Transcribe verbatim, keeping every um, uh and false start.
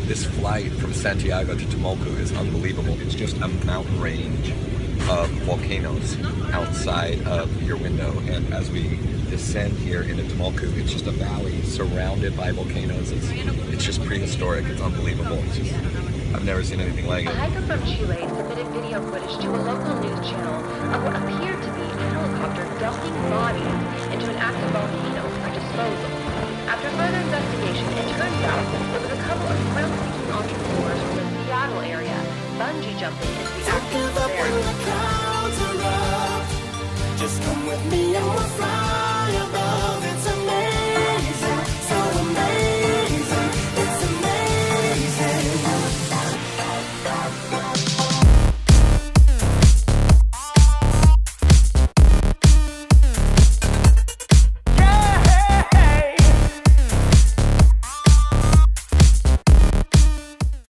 This flight from Santiago to Tomolku is unbelievable. It's just a mountain range of volcanoes outside of your window, and as we descend here into Tomolku, it's just a valley surrounded by volcanoes. It's it's just prehistoric. It's unbelievable. It's just, I've never seen anything like A it. hiker from Chile submitted video footage to a local news channel of what appeared to be a helicopter dumping bodies into an active volcano for disposal. After further investigation, it turns out it was